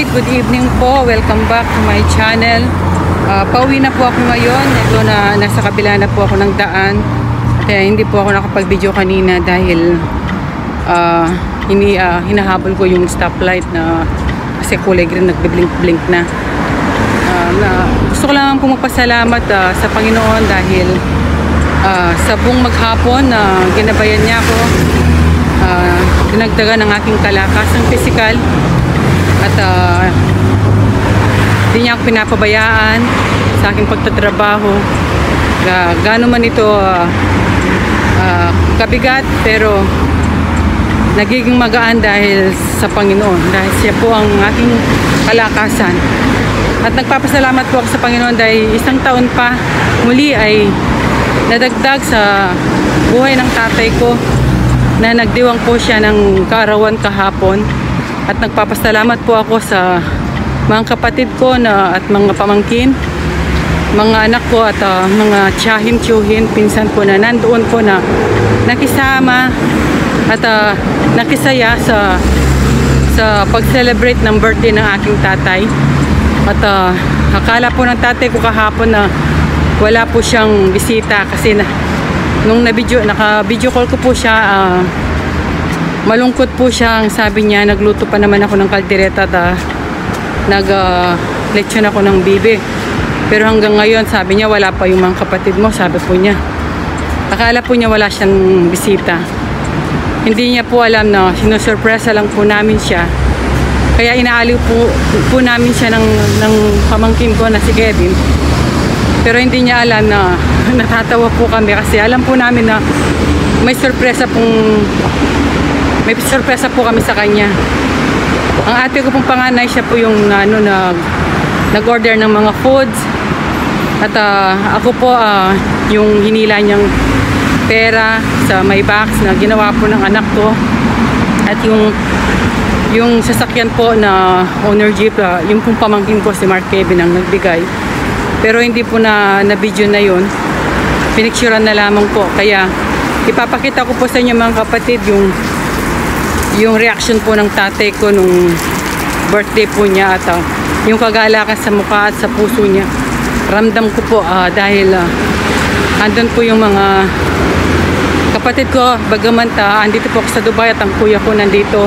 good evening po. Welcome back to my channel. Pauwi na po ako ngayon. Ito na, nasa kabila na po ako ng daan. Kaya hindi po ako nakapag-video kanina dahil hinahabol ko yung stoplight na kasi kulay green, nagbe-blink-blink na. Gusto ko lang po magpasalamat sa Panginoon dahil sa buong maghapon ginabayan niya ako. Dinagdagan ng aking kalakasang pisikal at hindi niya ako pinapabayaan sa aking pagtatrabaho. Gaano man ito kabigat, pero nagiging magaan dahil sa Panginoon, dahil siya po ang aking kalakasan. At nagpapasalamat po ako sa Panginoon dahil isang taon pa muli ay nadagdag sa buhay ng tatay ko na nagdiwang po siya ng kaarawan kahapon. At nagpapasalamat po ako sa mga kapatid ko at mga pamangkin, mga anak ko at mga tiyahin, pinsan ko na nandoon po na nakisama at nakisaya sa pag-celebrate ng birthday ng aking tatay. At akala po ng tatay ko kahapon na wala po siyang bisita kasi nung naka-video call ko po siya, malungkot po siya. Ang sabi niya, nagluto pa naman ako ng kaldereta at nag-lechon ako ng bibe. Pero hanggang ngayon, sabi niya, wala pa yung mga kapatid mo, sabi po niya. Akala po niya wala siyang bisita. Hindi niya po alam na sinusurpresa lang po namin siya. Kaya inaaliw po namin siya ng pamangkin ko na si Kevin. Pero hindi niya alam na natatawa po kami kasi alam po namin na may sorpresa po kami sa kanya. Ang ate ko pong panganay, siya po yung nag-order ng mga foods. At ako po yung hinila niyang pera sa may box na ginawa po ng anak ko. At yung sasakyan po na owner jeep, yung pong pamangkin ko si Mark Kevin ang nagbigay. Pero hindi po na video na yun. Pinicturean na lamang po. Kaya ipapakita ko po sa inyo mga kapatid yung reaction po ng tatay ko nung birthday po niya at yung kagalakan sa mukha at sa puso niya. Ramdam ko po dahil andun po yung mga kapatid ko. Bagaman andito po ako sa Dubai at ang kuya ko nandito.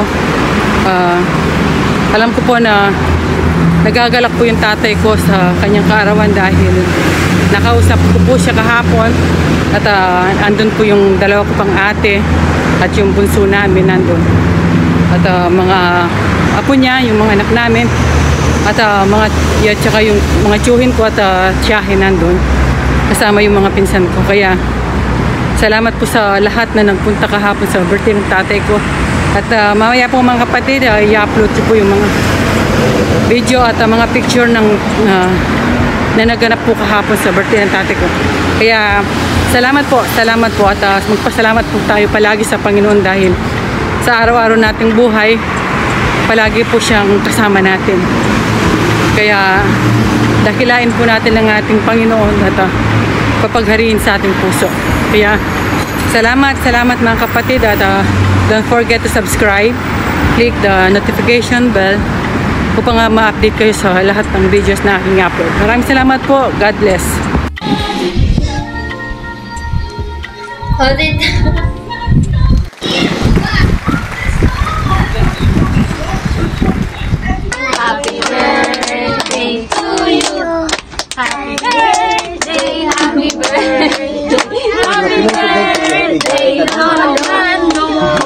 Alam ko po na nagagalak po yung tatay ko sa kanyang kaarawan dahil nakausap ko po siya kahapon at andun po yung dalawa ko pang ate at yung bunso namin nandun at mga apo niya, yung mga anak namin at tsaka yung mga tiyuhin ko at tiyahin nandun kasama yung mga pinsan ko. Kaya salamat po sa lahat na nagpunta kahapon sa birthday ng tatay ko. At mamaya po mga kapatid, i-upload ko po yung mga video at mga picture na naganap po kahapon sa birthday ng tatay ko. Kaya salamat po at magpasalamat po tayo palagi sa Panginoon dahil sa araw-araw nating buhay palagi po siyang kasama natin. Kaya dakilain po natin ang ating Panginoon at papaghariin sa ating puso. Kaya salamat mga kapatid at don't forget to subscribe, click the notification bell upang ma-update kayo sa lahat ng videos na aking upload. Maraming salamat po. God bless. Hold it. Happy birthday to you. Happy birthday, happy birthday. Happy birthday, Rolando.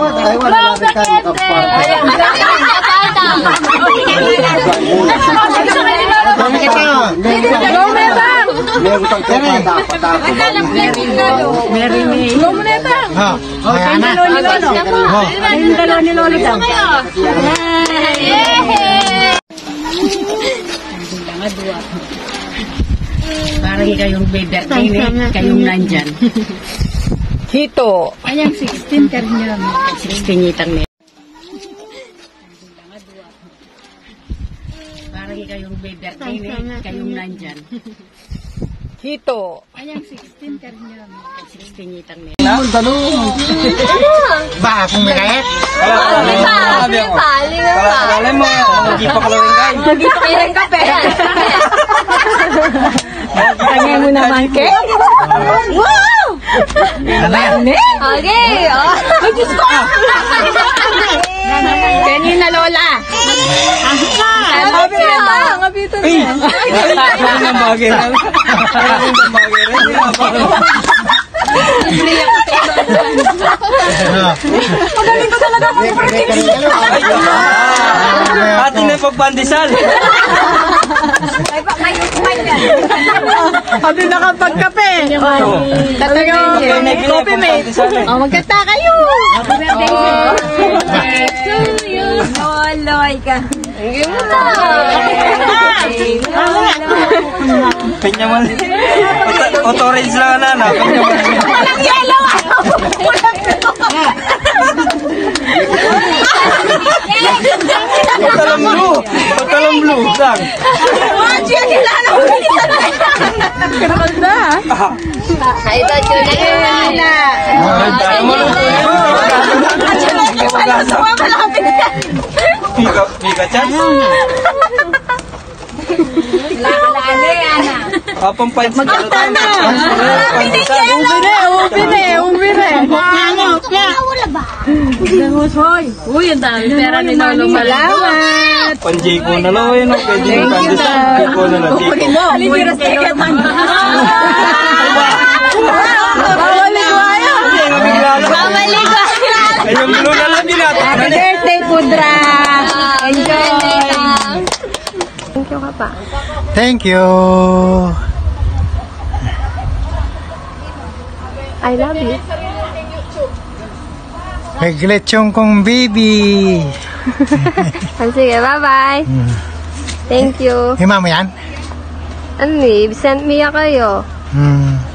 Para kayong beda, kayong nandyan. Hito. Ayang 16 karnya. 16 itang nila. Para kayong beda, kayong nandyan. Hito. Ayang 16 ka rin yun. 16 itang nila. Ba, kung may kaya? Alam mo, hindi pa kalawin kayo. Hindi pa kayo ng kape. Tangay mo naman, Ke. Wow! Ano yan? Okay. Oh. Ay, Diyos ko! Kanina na, Lola. Ngabito na. Ngabito na. Ay, ang bagay na. Ang bagay rin. Magaling ko talaga mag-practice. Atin na yung pagpandesal. May ukman yan. Sabi nakapagkape. Talagang coffee mate. Oh, magkata kayo. Loloy ka. Kanya man. Auto-range lang na. Kanya man. Walang yellow. Patalang blue. Patalang blue. Sang. Ay, ba't yun na? Mika chance. Kapang pints. Magkakana. Uy, ang dami pera ni Lolo. Salamat. Panjay ko na lang. Pwede yung pandesal. Jiko na lang. Jiko. Palipiras kayo naman. Ay, yung blue na lang din natin. Happy birthday, Pudra. Enjoy. Thank you. I love you. Naglechong kong baby. Sige, bye-bye. Thank you. Hima mo yan? Ano eh, send me kayo. Hmm.